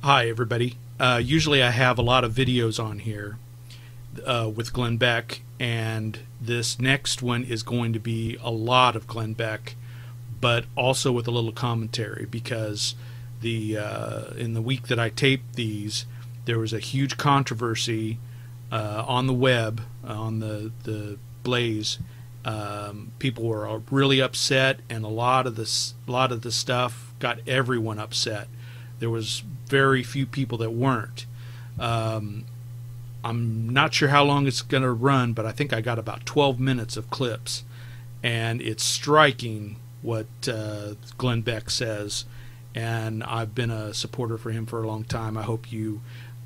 Hi, everybody. Usually I have a lot of videos on here with Glenn Beck, and this next one is going to be a lot of Glenn Beck, but also with a little commentary, because in the week that I taped these, there was a huge controversy on the web, on the Blaze. People were really upset, and a lot of the stuff got everyone upset. There was very few people that weren't. I'm not sure how long it's going to run, but I think I got about 12 minutes of clips, and it's striking what Glenn Beck says, and I've been a supporter for him for a long time. I hope you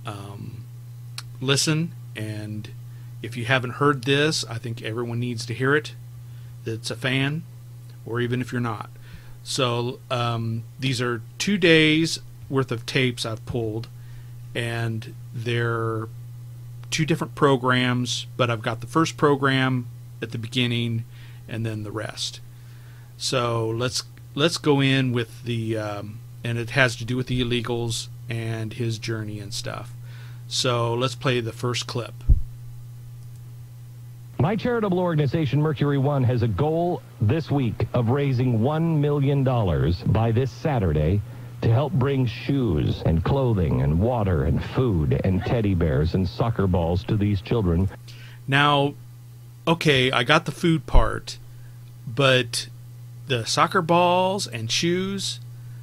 listen, and if you haven't heard this, I think everyone needs to hear it that's a fan, or even if you're not. So these are 2 days worth of tapes I've pulled, and they're 2 different programs, but I've got the first program at the beginning and then the rest. So let's go in with the and it has to do with the illegals and his journey and stuff. So let's play the first clip. My charitable organization, Mercury One, has a goal this week of raising $1 million by this Saturday to help bring shoes and clothing and water and food and teddy bears and soccer balls to these children. Now, okay, I got the food part, but the soccer balls and shoes,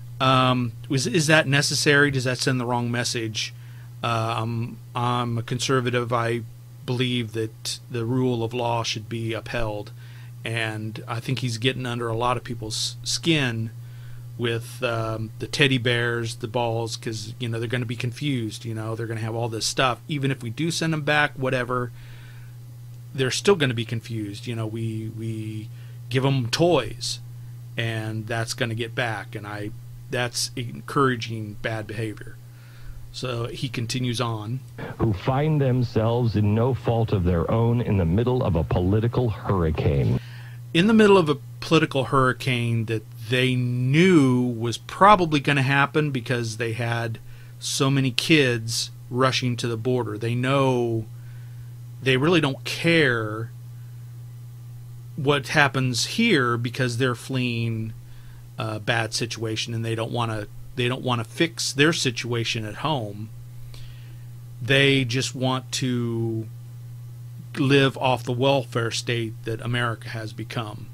is that necessary? Does that send the wrong message? I'm a conservative. I believe that the rule of law should be upheld, and I think he's getting under a lot of people's skin with the teddy bears, the balls, because they're going to be confused. They're going to have all this stuff. Even if we do send them back, whatever, they're still going to be confused. We give them toys, and that's going to get back, and that's encouraging bad behavior. So he continues on. Who find themselves in no fault of their own in the middle of a political hurricane. In the middle of a political hurricane that they knew was probably going to happen because they had so many kids rushing to the border. They know they really don't care what happens here because they're fleeing a bad situation, and they don't want to fix their situation at home. They just want to live off the welfare state that America has become.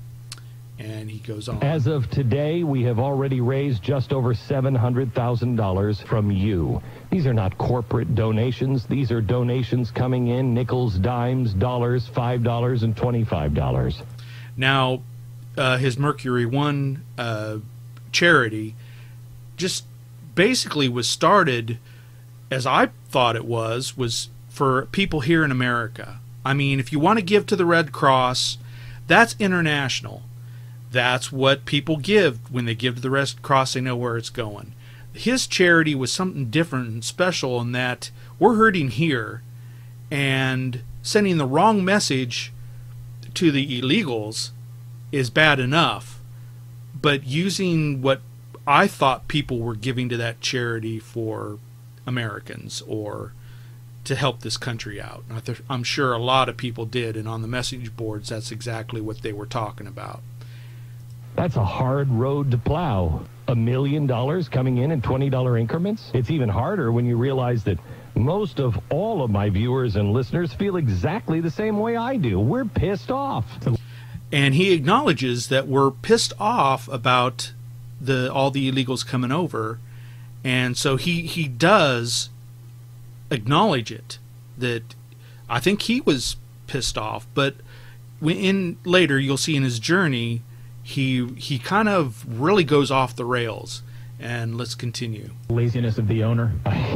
And he goes on. As of today, we have already raised just over $700,000 from you. These are not corporate donations. These are donations coming in, nickels, dimes, dollars, $5, and $25. Now, his Mercury One charity just basically was started, as I thought it was for people here in America. I mean, if you want to give to the Red Cross, that's international. That's what people give. When they give to the Red Cross, they know where it's going. His charity was something different and special in that we're hurting here, and sending the wrong message to the illegals is bad enough, but using what I thought people were giving to that charity for Americans or to help this country out. I'm sure a lot of people did, and on the message boards, that's exactly what they were talking about. That's a hard road to plow. $1 million coming in $20 increments? It's even harder when you realize that most of all of my viewers and listeners feel exactly the same way I do. We're pissed off. And he acknowledges that we're pissed off about all the illegals coming over, and so he does acknowledge it, that I think he was pissed off, but later you'll see in his journey he kind of really goes off the rails. And let's continue. Laziness of the owner.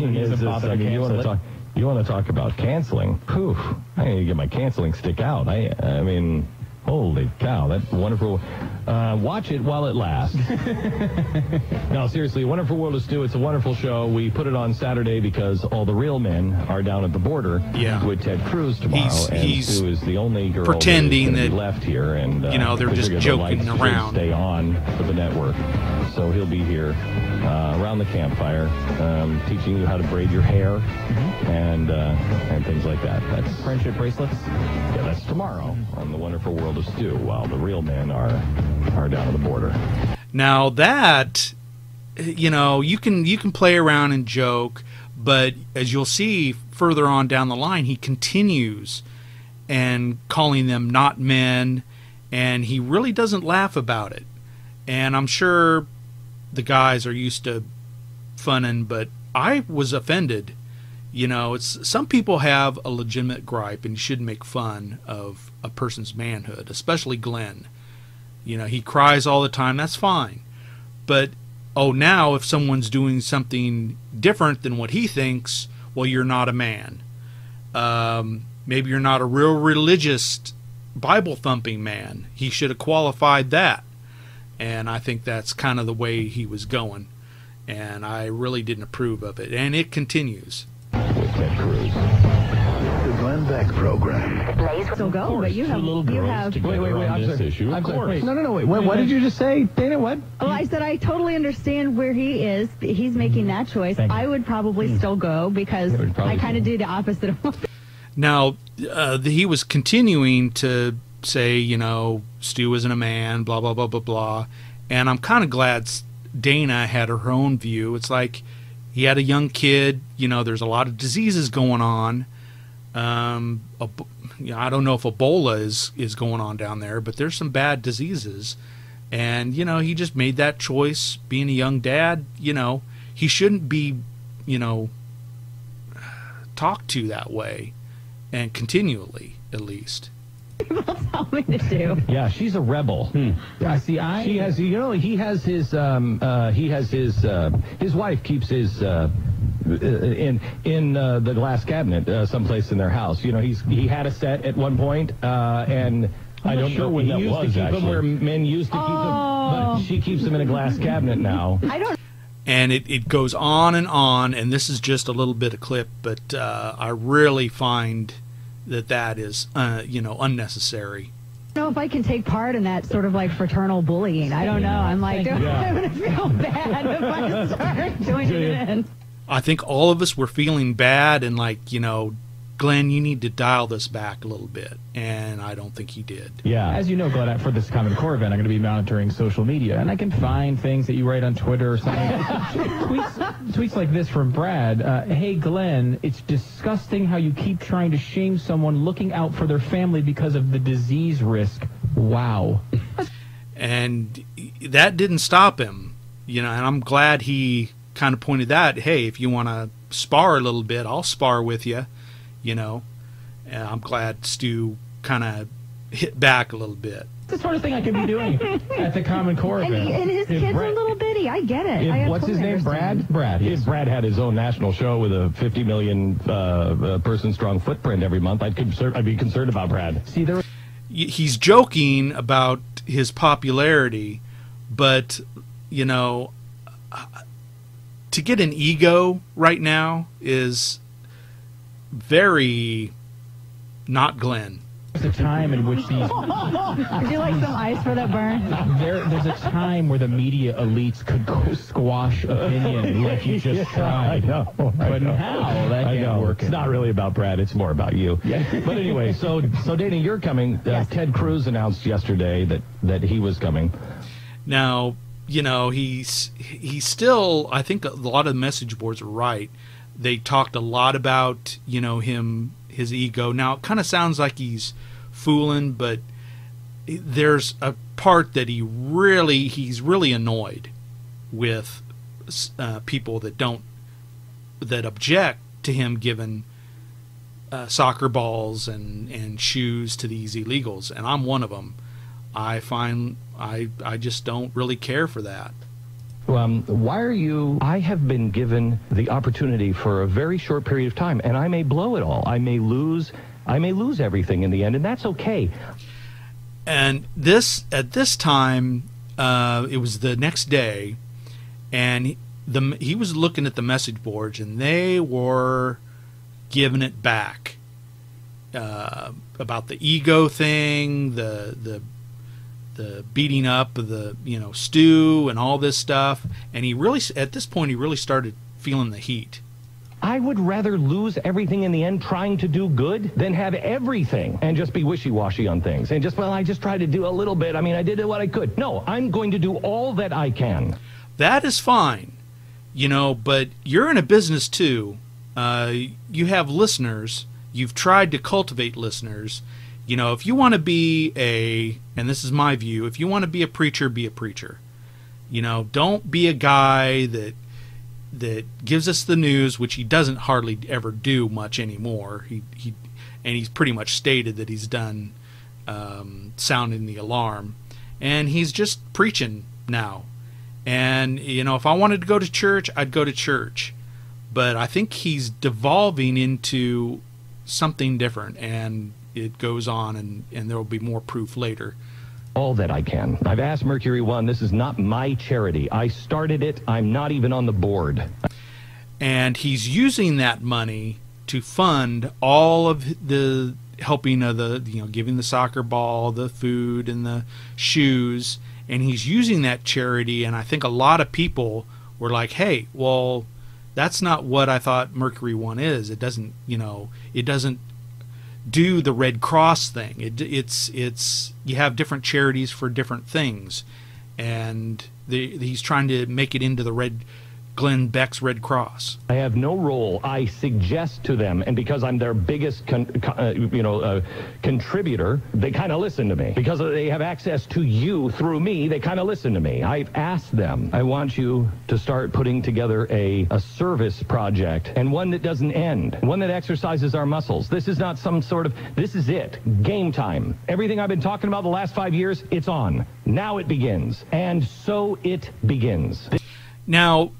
You want to talk about canceling? Poof! I need to get my canceling stick out. I mean, holy cow! That's wonderful. Watch it while it lasts. No, seriously, Wonderful World of Stu. It's a wonderful show. We put it on Saturday because all the real men are down at the border with Ted Cruz tomorrow, and Stu is the only girl pretending that left here, and they're just joking around. Stay on for the network. so he'll be here around the campfire, teaching you how to braid your hair and things like that. That's friendship bracelets. Yeah, that's tomorrow on the Wonderful World of Stu, while the real men are down at the border. Now that, you can play around and joke, but as you'll see further on down the line, he continues and calling them not men, and he really doesn't laugh about it. And I'm sure the guys are used to funning, but I was offended. It's some people have a legitimate gripe, and you shouldn't make fun of a person's manhood, especially Glenn. He cries all the time. That's fine. But, now if someone's doing something different than what he thinks, well, you're not a man. Maybe you're not a real religious, Bible-thumping man. He should have qualified that. And I think that's kind of the way he was going. And I really didn't approve of it. And it continues. With Ted Cruz. The Glenn Beck program. Still go, but you have. Wait, I'm sorry. No, wait. What did you just say, Dana? What? Well, I said I totally understand where he is. He's making that choice. I would probably still go because I kind of do the opposite of. Now, he was continuing to say, Stu isn't a man, blah, blah, blah, blah, blah. And I'm kind of glad Dana had her own view. It's like he had a young kid. There's a lot of diseases going on. I don't know if Ebola is going on down there, but there's some bad diseases. And, he just made that choice. Being a young dad, he shouldn't be, talked to that way. And continually, at least. People tell me to do. Yeah, she's a rebel. I see. He has, he has his wife keeps his in the glass cabinet someplace in their house. He had a set at one point, and I don't know when that was. He used to keep them where men used to keep them, but she keeps them in a glass cabinet now. I don't. And it goes on, and this is just a little bit of clip, but I really find that is, unnecessary. I don't know if I can take part in that sort of like fraternal bullying. I don't know. I'm like, I'm going to feel bad if I start joining in. I think all of us were feeling bad and like, Glenn, you need to dial this back a little bit, and I don't think he did. Yeah. As you know, Glenn, for this Common Core event, I'm going to be monitoring social media, and I can find things that you write on Twitter or something. tweets like this from Brad. Hey, Glenn, it's disgusting how you keep trying to shame someone looking out for their family because of the disease risk. Wow. And that didn't stop him, and I'm glad he kind of pointed that, hey, if you want to spar a little bit, I'll spar with you. And I'm glad Stu kind of hit back a little bit. It's the sort of thing I could be doing at the Common Core event. And his kid's a little bitty. I get it. What's his name? Brad? Brad. If Brad had his own national show with a 50 million person strong footprint every month, I'd be concerned about Brad. See, he's joking about his popularity, but, to get an ego right now is very not Glenn. There's a time in which these... Would you like some ice for that burn? There's a time where the media elites could squash opinion like you just tried. I know. But now that can't work. It's not really about Brad. It's more about you. Yeah. But anyway, so Dana, you're coming. Yes. Ted Cruz announced yesterday that he was coming. Now, he's still, I think a lot of the message boards are right. They talked a lot about, his ego. Now, it kind of sounds like he's fooling, but there's a part that he's really annoyed with people that object to him giving soccer balls and shoes to these illegals, and I'm one of them. I just don't really care for that. Why are you... I have been given the opportunity for a very short period of time, and I may blow it all. I may lose everything in the end, and that's okay. And at this time, it was the next day, and he was looking at the message boards, and they were giving it back about the ego thing, the beating up of the stew and all this stuff, and he really, at this point, he really started feeling the heat. I would rather lose everything in the end trying to do good than have everything and just be wishy-washy on things and just, well, I just tried to do a little bit. I mean, I did what I could. No, I'm going to do all that I can. That is fine, but you're in a business too. You have listeners. You've tried to cultivate listeners. If you want to be and this is my view, if you want to be a preacher, be a preacher. Don't be a guy that gives us the news, which he doesn't hardly ever do much anymore. He's pretty much stated that he's done sounding the alarm, and he's just preaching now. And if I wanted to go to church, I'd go to church, but I think he's devolving into something different, and it goes on, and there will be more proof later. All that I can. I've asked Mercury One. This is not my charity. I started it. I'm not even on the board. And he's using that money to fund all of the helping of the, giving the soccer ball, the food, and the shoes. And he's using that charity. And I think a lot of people were like, hey, well, that's not what I thought Mercury One is. It doesn't, it doesn't do the Red Cross thing. It's you have different charities for different things, and he's trying to make it into the Glenn Beck's Red Cross. I have no role. I suggest to them, and because I'm their biggest contributor, they kind of listen to me. Because they have access to you through me, they kind of listen to me. I've asked them, I want you to start putting together a service project, and one that doesn't end, one that exercises our muscles. This is not some sort of, this is it, game time. Everything I've been talking about the last 5 years, it's on. Now it begins. And so it begins. Now,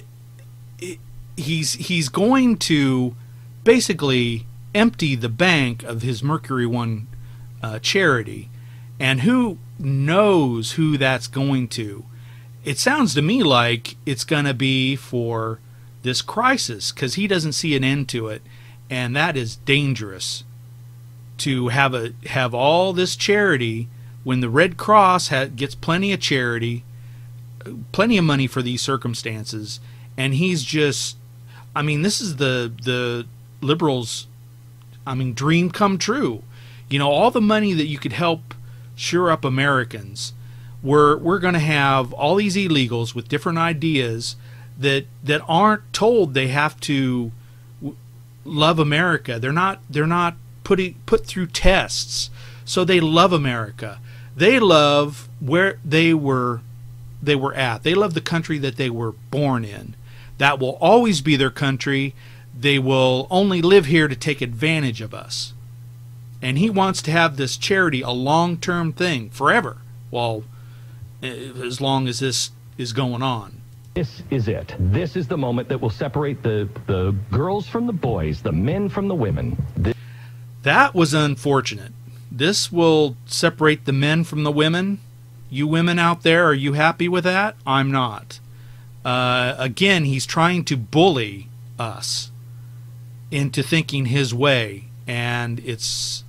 he's going to basically empty the bank of his Mercury One charity, and who knows who that's going to. It sounds to me like it's going to be for this crisis, because he doesn't see an end to it, and that is dangerous. To have all this charity when the Red Cross gets plenty of charity, plenty of money for these circumstances, and he's just, this is the liberals' dream come true. All the money that you could help shore up Americans, we're going to have all these illegals with different ideas that aren't told they have to love America. They're not put through tests, so they love America. They love where they were at. They love the country that they were born in. That will always be their country. They will only live here to take advantage of us. And he wants to have this charity a long-term thing, forever. Well, as long as this is going on. This is it. This is the moment that will separate the girls from the boys, the men from the women. That was unfortunate. This will separate the men from the women. You women out there, are you happy with that? I'm not. Again, he's trying to bully us into thinking his way, and it's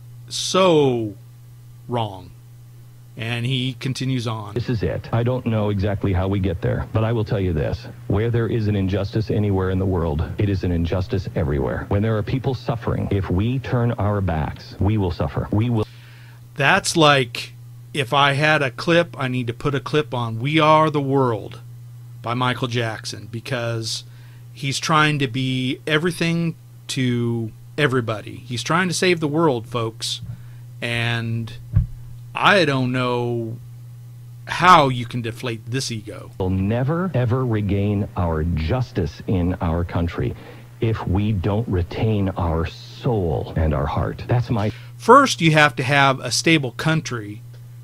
so wrong. And he continues on. This is it. I don't know exactly how we get there, but I will tell you this. Where there is an injustice anywhere in the world, it is an injustice everywhere. When there are people suffering, if we turn our backs, we will suffer. We will. That's like, if I had a clip, I need to put a clip on We Are the World by Michael Jackson, because he's trying to be everything to everybody. He's trying to save the world, folks, and I don't know how you can deflate this ego. We'll never, ever regain our justice in our country if we don't retain our soul and our heart. That's my... First, you have to have a stable country,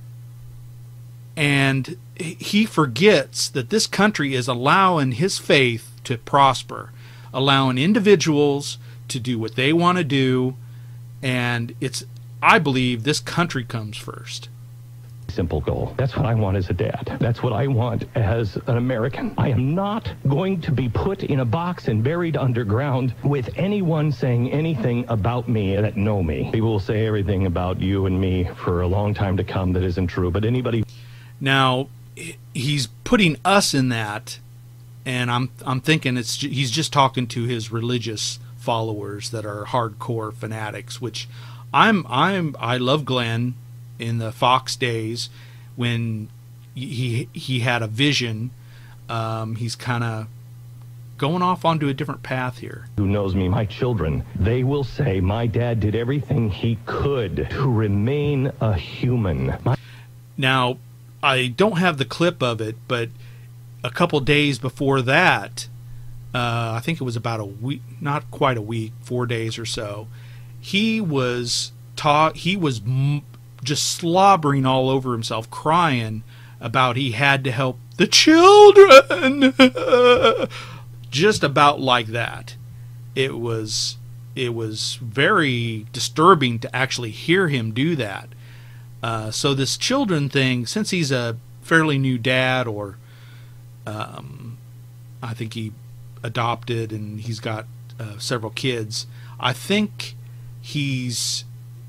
and he forgets that this country is allowing his faith to prosper, allowing individuals to do what they want to do, and I believe this country comes first. simple goal. That's what I want as a dad. That's what I want as an American. I am not going to be put in a box and buried underground with anyone saying anything about me that know me. People will say everything about you and me for a long time to come that isn't true, but anybody... Now, he's putting us in that, and I'm thinking he's just talking to his religious followers that are hardcore fanatics, which I love Glenn in the Fox days when he had a vision. He's kind of going off onto a different path here. Who knows me, my children, they will say my dad did everything he could to remain a human. Now, I don't have the clip of it, but a couple days before that, I think it was about a week, not quite a week, 4 days or so, he was just slobbering all over himself, crying about he had to help the children. Just about like that. It was very disturbing to actually hear him do that. So this children thing, since he's a fairly new dad, or I think he adopted and he's got several kids, I think he's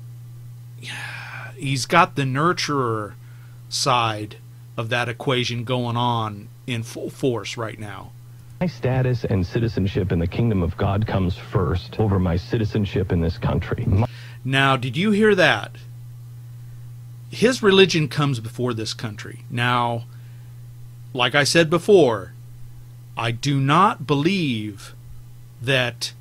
got the nurturer side of that equation going on in full force right now. My status and citizenship in the kingdom of God comes first over my citizenship in this country. Now, did you hear that? His religion comes before this country. Now, like I said before, I do not believe that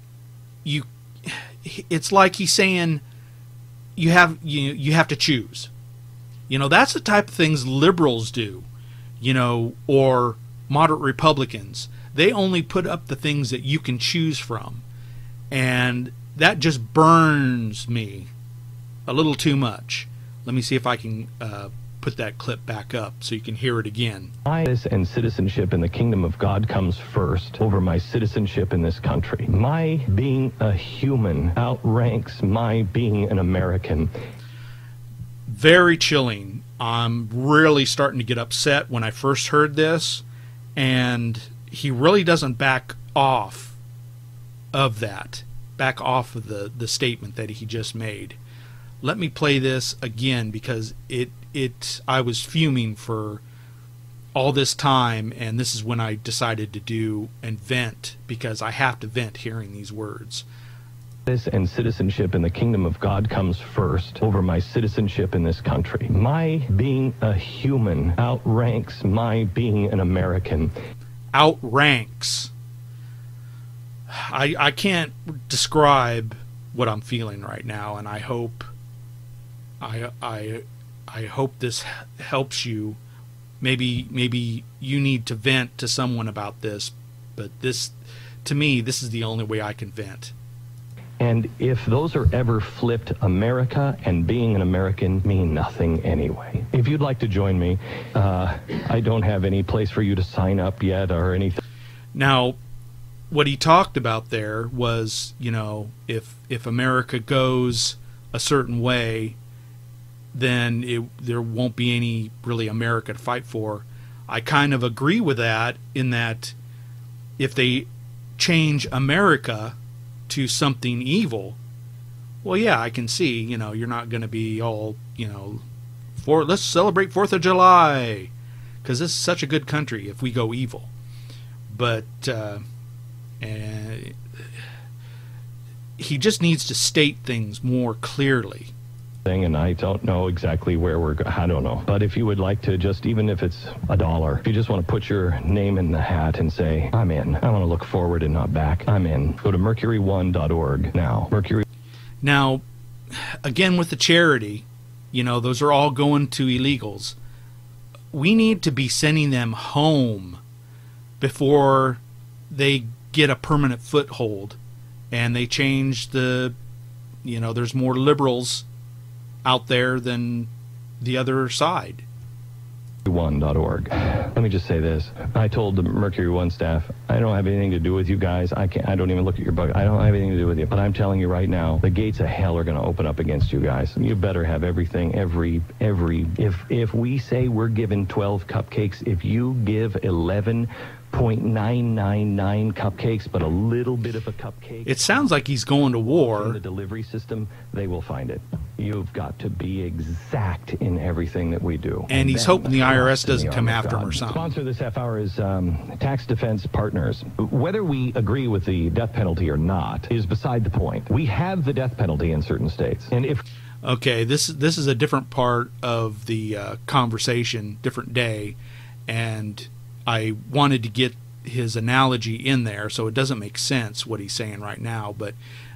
it's like he's saying you have to choose. That's the type of things liberals do, or moderate Republicans. They only put up the things that you can choose from, and that just burns me a little too much. Let me see if I can put that clip back up so you can hear it again. My and citizenship in the kingdom of God comes first over my citizenship in this country. My being a human outranks my being an American. Very chilling. I'm really starting to get upset when I first heard this, and he really doesn't back off of that, back off of the statement that he just made. Let me play this again, because I was fuming for all this time, and this is when I decided to do and vent, because I have to vent hearing these words. And citizenship in the kingdom of God comes first over my citizenship in this country. My being a human outranks my being an American. Outranks. I can't describe what I'm feeling right now, and I hope this helps you. Maybe you need to vent to someone about this, but to me, this is the only way I can vent. And if those are ever flipped, America and being an American mean nothing anyway. If you'd like to join me, I don't have any place for you to sign up yet or anything. Now, what he talked about there was, if America goes a certain way, then there won't be any really America to fight for. I kind of agree with that, in that if they change America to something evil, well, yeah, I can see, you're not going to be all, let's celebrate 4th of July, because this is such a good country if we go evil. But he just needs to state things more clearly. And I don't know exactly where we're going. I don't know. But if you would like to just, even if it's $1, if you just want to put your name in the hat and say, I'm in. I want to look forward and not back. I'm in. Go to mercury1.org now. Mercury. Now, again, with the charity, those are all going to illegals. We need to be sending them home before they get a permanent foothold and they change there's more liberals out there than the other side. Mercury1.org. Let me just say this. I told the Mercury One staff, I don't have anything to do with you guys. I don't even look at your bug. I don't have anything to do with you. But I'm telling you right now, the gates of hell are going to open up against you guys. You better have everything, if we say we're giving 12 cupcakes, if you give 11.999 cupcakes, but a little bit of a cupcake. It sounds like he's going to war. In the delivery system, they will find it. You've got to be exact in everything that we do. And he's hoping the IRS doesn't come after him or something. Sponsor this half hour is Tax Defense Partners. Whether we agree with the death penalty or not is beside the point. We have the death penalty in certain states. And if... Okay, this is a different part of the conversation, different day, and I wanted to get his analogy in there so it doesn't make sense what he's saying right now, but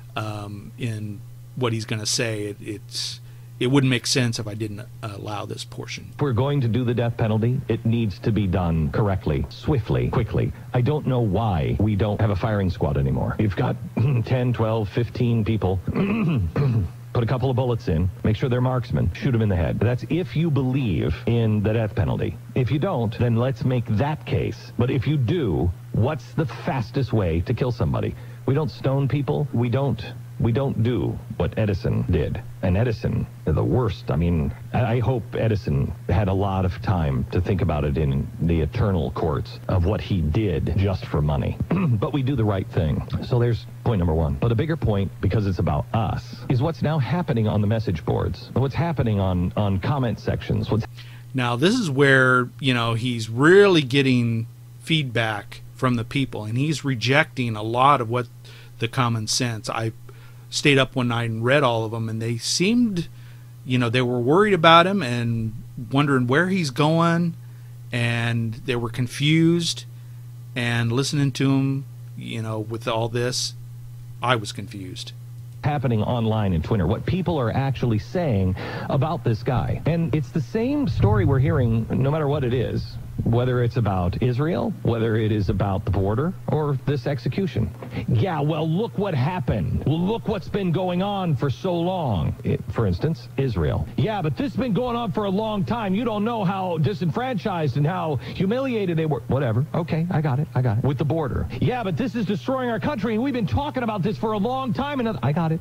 in what he's going to say, it wouldn't make sense if I didn't allow this portion. If we're going to do the death penalty, it needs to be done correctly, swiftly, quickly. I don't know why we don't have a firing squad anymore. You've got 10, 12, 15 people. Put a couple of bullets in, make sure they're marksmen, shoot them in the head. That's if you believe in the death penalty. If you don't, then let's make that case. But if you do, what's the fastest way to kill somebody? We don't stone people. We don't do what Edison did. And Edison, the worst. I mean, I hope Edison had a lot of time to think about it in the eternal courts of what he did just for money. But we do the right thing. So there's point number one. But a bigger point, because it's about us, is what's now happening on the message boards. What's happening on comment sections. Now, this is where, he's really getting feedback from the people, and he's rejecting a lot of what the common sense. I stayed up one night and read all of them, and they seemed, they were worried about him and wondering where he's going, and they were confused, and listening to him, with all this, I was confused. Happening online and Twitter, what people are actually saying about this guy. And it's the same story we're hearing no matter what it is, whether it's about Israel, whether it is about the border, or this execution. Yeah, well, look what happened. Well, look what's been going on for so long. For instance, Israel. Yeah, but this has been going on for a long time. You don't know how disenfranchised and how humiliated they were. Whatever. Okay, I got it. With the border. Yeah, but this is destroying our country, and we've been talking about this for a long time. And I got it.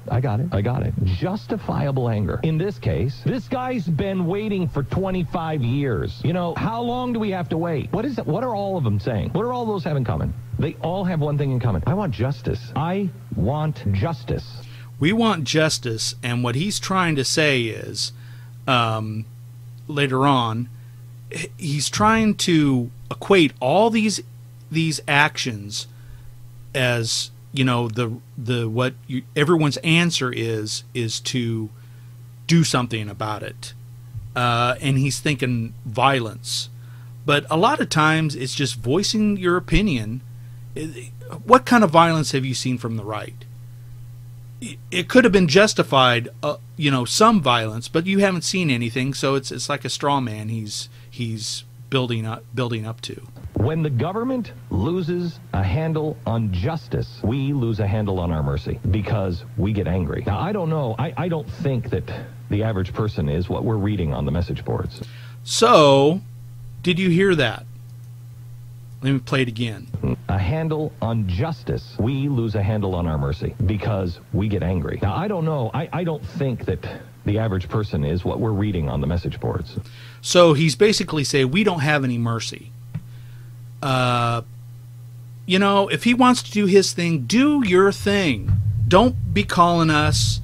Justifiable anger. In this case, this guy's been waiting for 25 years. How long do we have to wait? What is it? What are all of them saying? What do all those have in common? They all have one thing in common. I want justice. I want justice. We want justice, and what he's trying to say is, later on, he's trying to equate all these actions as, everyone's answer is to do something about it, and he's thinking violence. But a lot of times it's just voicing your opinion. What kind of violence have you seen from the right? It could have been justified, some violence, but you haven't seen anything, so it's like a straw man he's building up to. When the government loses a handle on justice, we lose a handle on our mercy because we get angry. Now, I don't know. I don't think that the average person is what we're reading on the message boards. So, did you hear that? Let me play it again. A handle on justice. We lose a handle on our mercy because we get angry. Now, I don't know. I don't think that the average person is what we're reading on the message boards. So he's basically saying we don't have any mercy. If he wants to do his thing, do your thing. Don't be calling us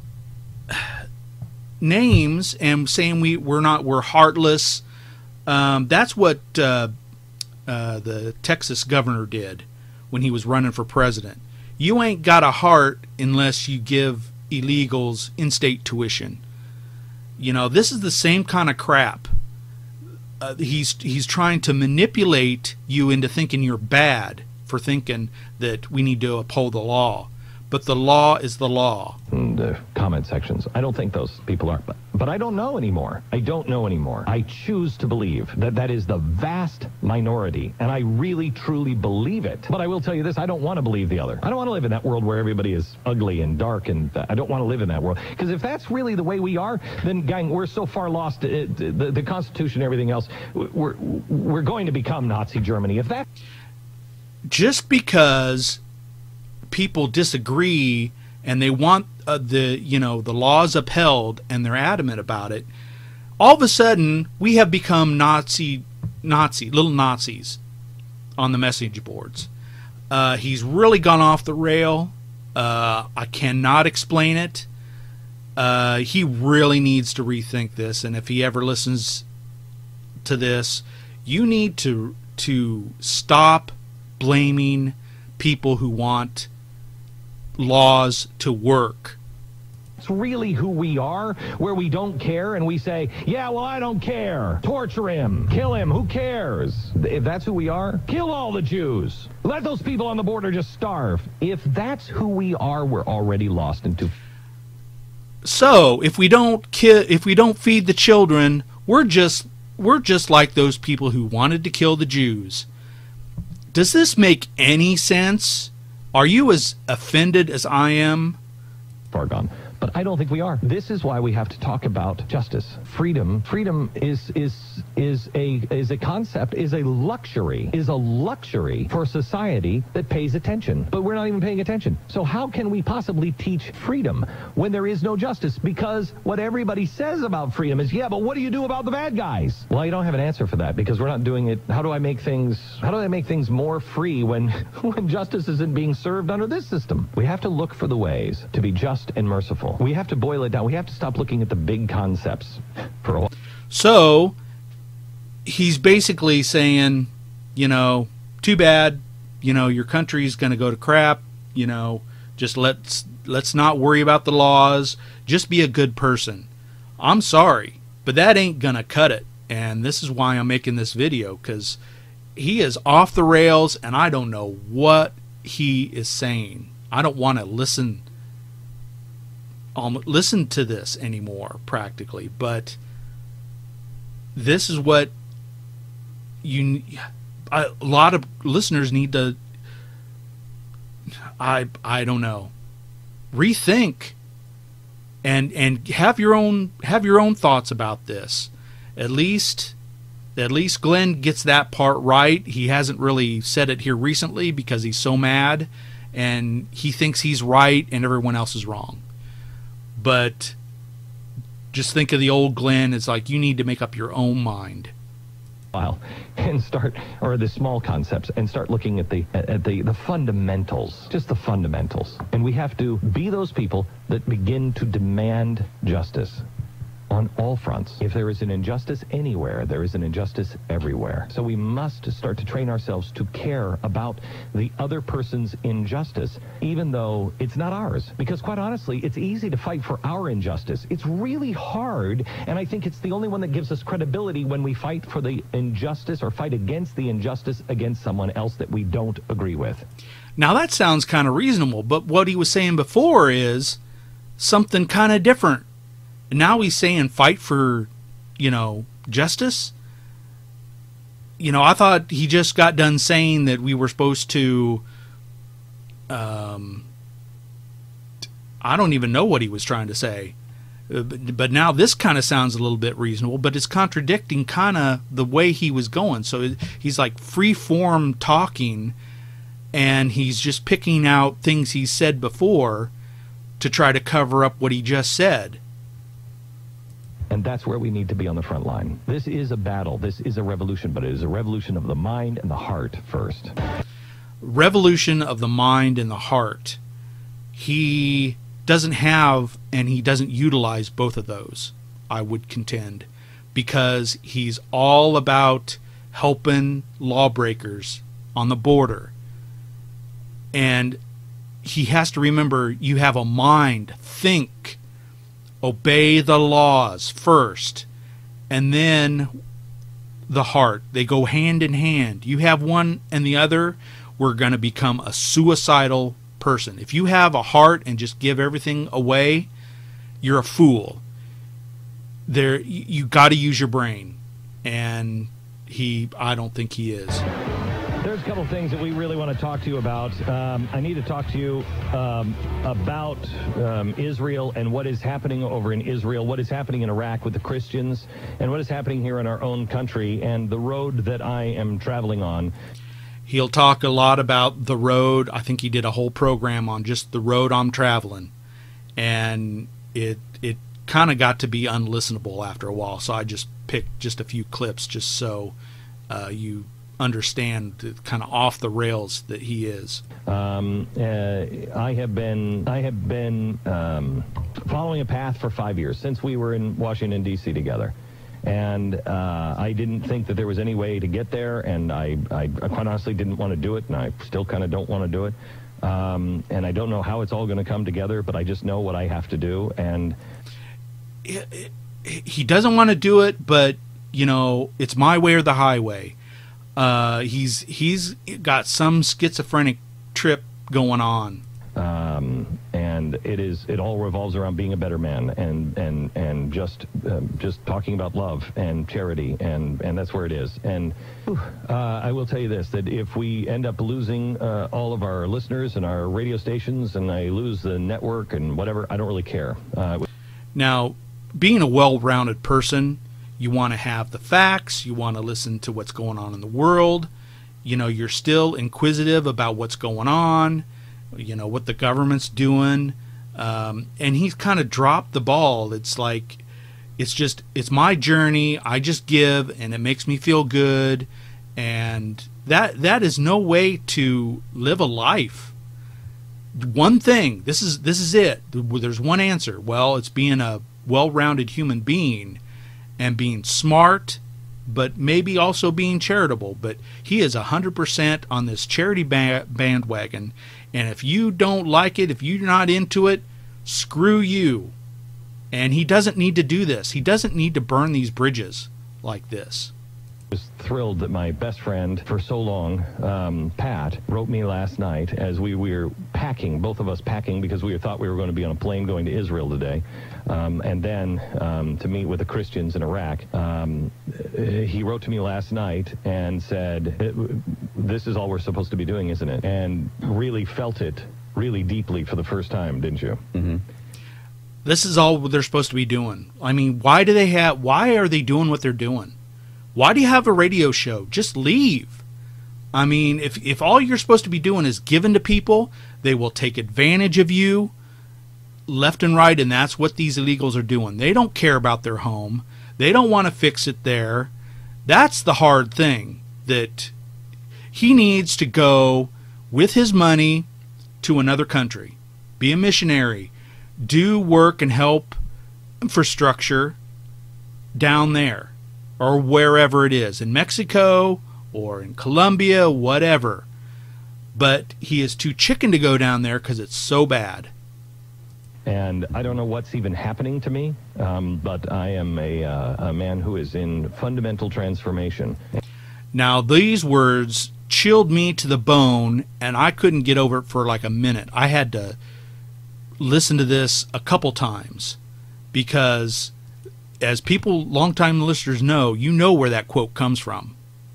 names and saying we're heartless. That's what the Texas governor did when he was running for president. You ain't got a heart unless you give illegals in-state tuition. This is the same kind of crap. He's trying to manipulate you into thinking you're bad for thinking that we need to uphold the law. but the law is the law. The comment sections. I don't think those people are. But I don't know anymore. I don't know anymore. I choose to believe that that is the vast minority, and I really, truly believe it. But I will tell you this, I don't want to believe the other. I don't want to live in that world where everybody is ugly and dark, and I don't want to live in that world. Because if that's really the way we are, then, gang, we're so far lost. The Constitution and everything else, we're going to become Nazi Germany. If that... Just because people disagree and they want the laws upheld and they're adamant about it, all of a sudden we have become little Nazis on the message boards. He's really gone off the rail. I cannot explain it. He really needs to rethink this, and if he ever listens to this, you need to stop blaming people who want laws to work. It's really who we are, where we don't care and we say, yeah, well, I don't care. Torture him. Kill him. Who cares? If that's who we are, kill all the Jews. Let those people on the border just starve. If that's who we are, we're already lost into... So, if we don't feed the children, we're just like those people who wanted to kill the Jews. Does this make any sense? Are you as offended as I am? Far gone. But I don't think we are. This is why we have to talk about justice. Freedom is a concept, is a luxury for society that pays attention. But we're not even paying attention. So how can we possibly teach freedom when there is no justice? Because what everybody says about freedom is, yeah, but what do you do about the bad guys? Well, I don't have an answer for that because we're not doing it. How do I make things more free when justice isn't being served under this system? We have to look for the ways to be just and merciful. We have to boil it down. We have to stop looking at the big concepts for a while. So he's basically saying, too bad, your country's going to go to crap, just let's not worry about the laws, just be a good person. I'm sorry, but that ain't going to cut it. And this is why I'm making this video, because he is off the rails and I don't know what he is saying. I don't want to listen to this anymore, practically. But this is what a lot of listeners need to, I don't know, rethink and have your own thoughts about this. At least Glenn gets that part right. He hasn't really said it here recently because he's so mad and he thinks he's right and everyone else is wrong. But just think of the old Glenn. It's like you need to make up your own mind. And start, or the small concepts, and start looking at the fundamentals, just the fundamentals. And we have to be those people that begin to demand justice on all fronts. If there is an injustice anywhere, there is an injustice everywhere. So we must start to train ourselves to care about the other person's injustice, even though it's not ours. Because quite honestly, it's easy to fight for our injustice. It's really hard, and I think it's the only one that gives us credibility when we fight for the injustice or fight against the injustice against someone else that we don't agree with. Now that sounds kind of reasonable, but what he was saying before is something kind of different. Now he's saying fight for, justice. I thought he just got done saying that we were supposed to, I don't even know what he was trying to say. But now this kind of sounds a little bit reasonable, but it's contradicting kind of the way he was going. So he's like free form talking, and he's just picking out things he said before to try to cover up what he just said. And that's where we need to be on the front line. This is a battle. This is a revolution, but it is a revolution of the mind and the heart first. Revolution of the mind and the heart. He doesn't have and he doesn't utilize both of those, I would contend, because he's all about helping lawbreakers on the border. And he has to remember, you have a mind, think, obey the laws first, and then the heart. They go hand in hand. You have one and the other, we're going to become a suicidal person. If you have a heart and just give everything away, you're a fool. You got to use your brain, and I don't think he is. There's a couple things that we really want to talk to you about. I need to talk to you about Israel and what is happening over in Israel, what is happening in Iraq with the Christians, and what is happening here in our own country, and the road that I am traveling on. He'll talk a lot about the road. I think he did a whole program on just the road I'm traveling, and it kind of got to be unlistenable after a while, so I just picked just a few clips just so you understand the kind of off the rails that he is. I have been following a path for 5 years since we were in Washington, D.C. together. And I didn't think that there was any way to get there, and I quite honestly didn't want to do it, and I still kind of don't want to do it. And I don't know how it's all going to come together, but I just know what I have to do. And he doesn't want to do it, but, you know, it's my way or the highway. He's got some schizophrenic trip going on. And it all revolves around being a better man and just talking about love and charity, and that's where it is. And I will tell you this, that if we end up losing all of our listeners and our radio stations, and I lose the network and whatever, I don't really care. Now, being a well-rounded person, you want to have the facts, you want to listen to what's going on in the world, you know, you're still inquisitive about what's going on, you know, what the government's doing, and he's kind of dropped the ball. It's like, it's my journey, I just give, and it makes me feel good, and that is no way to live a life. One thing, this is it, there's one answer. Well, it's being a well-rounded human being and being smart, but maybe also being charitable. But he is 100% on this charity bandwagon, and if you don't like it, if you're not into it, screw you. And he doesn't need to do this. He doesn't need to burn these bridges like this. I was thrilled that my best friend for so long, Pat, wrote me last night as we were packing, both of us packing, because we thought we were going to be on a plane going to Israel today, and then to meet with the Christians in Iraq. He wrote to me last night and said, this is all we're supposed to be doing, isn't it? And really felt it really deeply for the first time, didn't you? Mm-hmm. This is all they're supposed to be doing. I mean, why are they doing what they're doing? Why do you have a radio show? Just leave. I mean, if all you're supposed to be doing is giving to people, they will take advantage of you left and right, and that's what these illegals are doing. They don't care about their home. They don't want to fix it there. That's the hard thing, that he needs to go with his money to another country, be a missionary, do work and help infrastructure down there, or wherever it is, in Mexico or in Colombia, whatever. But he is too chicken to go down there because it's so bad. And I don't know what's even happening to me, but I am a man who is in fundamental transformation. Now, these words chilled me to the bone, and I couldn't get over it for like a minute. I had to listen to this a couple times, because as people, longtime listeners know, you know where that quote comes from.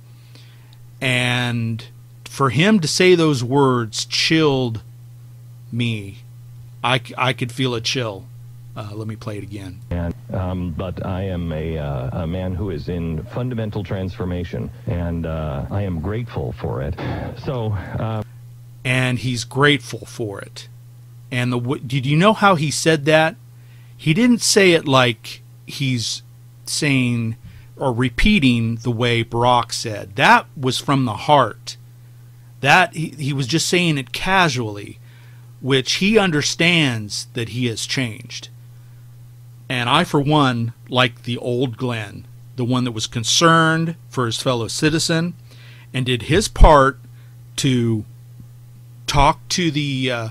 And for him to say those words chilled me. I could feel a chill. Let me play it again. And but I am a man who is in fundamental transformation, and I am grateful for it. So, and he's grateful for it. And did you know how he said that? He didn't say it like he's saying or repeating the way Barack said. That was from the heart. That he was just saying it casually, which he understands that he has changed. And I, for one, like the old Glenn, the one that was concerned for his fellow citizen and did his part to talk to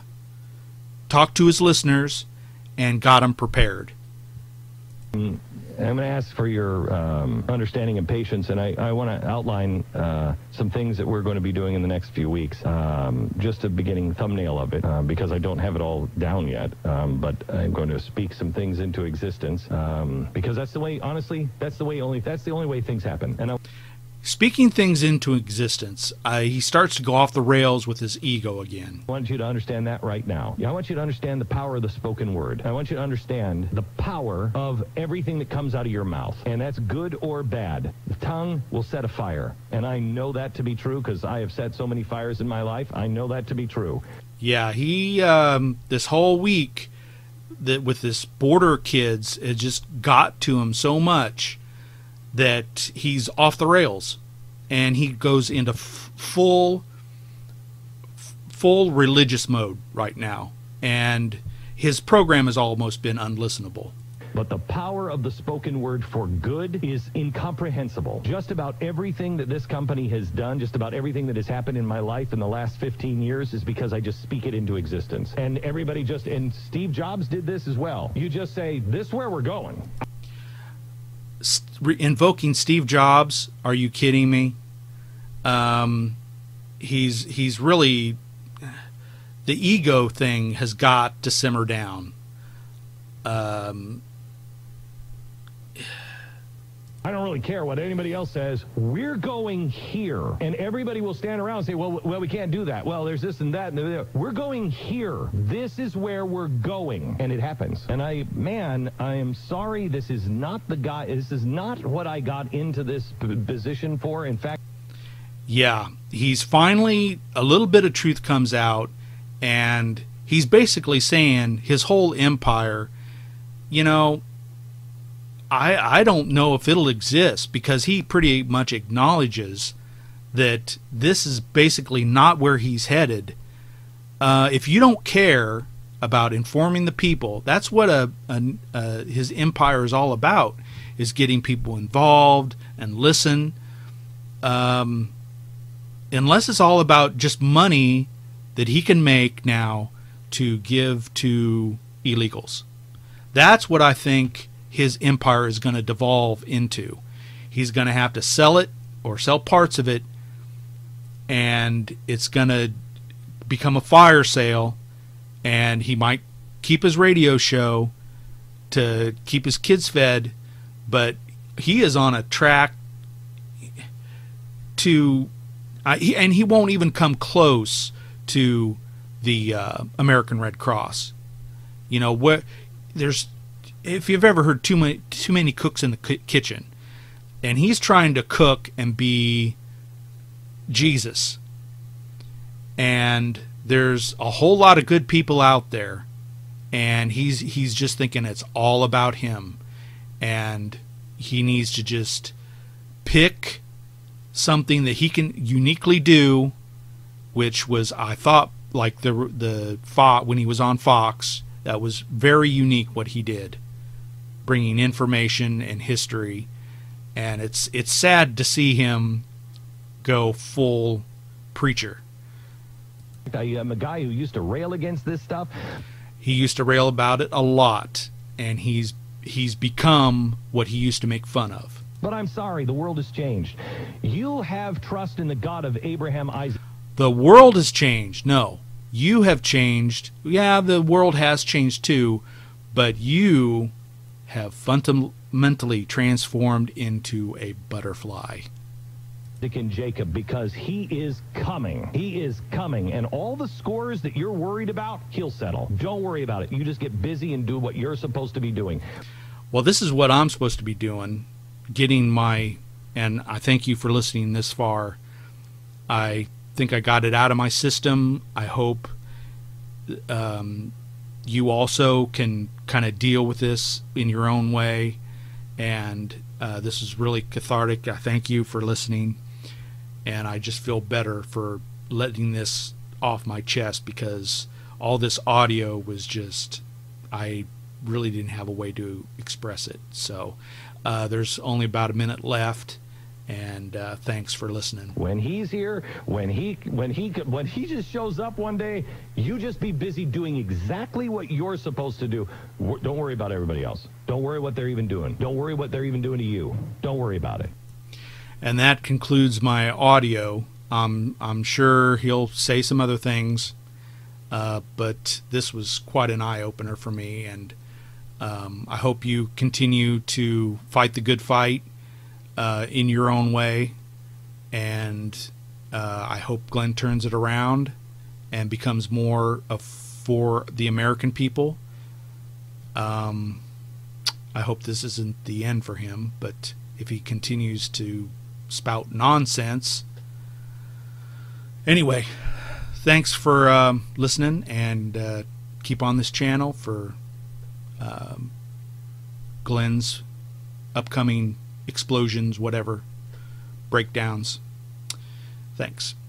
his listeners and got them prepared. I'm going to ask for your understanding and patience, and I want to outline some things that we're going to be doing in the next few weeks. Just a beginning thumbnail of it, because I don't have it all down yet, but I'm going to speak some things into existence, because that's the way, honestly, that's the only way things happen. And Speaking things into existence, he starts to go off the rails with his ego again. I want you to understand that right now. I want you to understand the power of the spoken word. I want you to understand the power of everything that comes out of your mouth. And that's good or bad. The tongue will set a fire. And I know that to be true because I have set so many fires in my life. I know that to be true. Yeah, he, this whole week that with this border kids, it just got to him so much that he's off the rails, and he goes into full religious mode right now, and his program has almost been unlistenable. But the power of the spoken word for good is incomprehensible. Just about everything that this company has done, just about everything that has happened in my life in the last 15 years is because I just speak it into existence. And everybody just, and Steve Jobs did this as well. You just say, this is where we're going. Invoking Steve Jobs, are you kidding me? He's really, the ego thing has got to simmer down. I don't really care what anybody else says. We're going here. And everybody will stand around and say, well, we can't do that. Well, there's this and that. And we're going here. This is where we're going. And it happens. And I am sorry. This is not the guy. This is not what I got into this position for. In fact. Yeah, he's finally, a little bit of truth comes out. And he's basically saying his whole empire, you know, I don't know if it'll exist, because he pretty much acknowledges that this is basically not where he's headed. If you don't care about informing the people, that's what his empire is all about, is getting people involved and listen. Unless it's all about just money that he can make now to give to illegals. That's what I think his empire is going to devolve into. He's going to have to sell it or sell parts of it, and it's going to become a fire sale, and he might keep his radio show to keep his kids fed, but he is on a track to, and he won't even come close to the American Red Cross. You know, what there's, if you've ever heard too many cooks in the kitchen, and he's trying to cook and be Jesus, and there's a whole lot of good people out there, and he's just thinking it's all about him, and he needs to just pick something that he can uniquely do, which was, I thought, like the when he was on Fox, that was very unique what he did, bringing information and history. And it's sad to see him go full preacher. I am a guy who used to rail against this stuff. He used to rail about it a lot, and he's become what he used to make fun of. But I'm sorry, the world has changed. You have trust in the God of Abraham, Isaac. The world has changed. No, you have changed. Yeah, the world has changed too, but you have fundamentally transformed into a butterfly. And Jacob, because he is coming. He is coming. And all the scores that you're worried about, he'll settle. Don't worry about it. You just get busy and do what you're supposed to be doing. Well, this is what I'm supposed to be doing. Getting my, and I thank you for listening this far. I think I got it out of my system. I hope you also can kind of deal with this in your own way. And this is really cathartic. I thank you for listening. And I just feel better for letting this off my chest, because all this audio was just, I really didn't have a way to express it. So there's only about a minute left, And thanks for listening. When he's here, when he just shows up one day, you just be busy doing exactly what you're supposed to do. Don't worry about everybody else. Don't worry what they're even doing. Don't worry what they're even doing to you. Don't worry about it. And that concludes my audio. I'm sure he'll say some other things, but this was quite an eye-opener for me, and I hope you continue to fight the good fight in your own way, and I hope Glenn turns it around and becomes more for the American people. I hope this isn't the end for him, but if he continues to spout nonsense. Anyway, thanks for listening, and keep on this channel for Glenn's upcoming explosions, whatever, breakdowns. Thanks.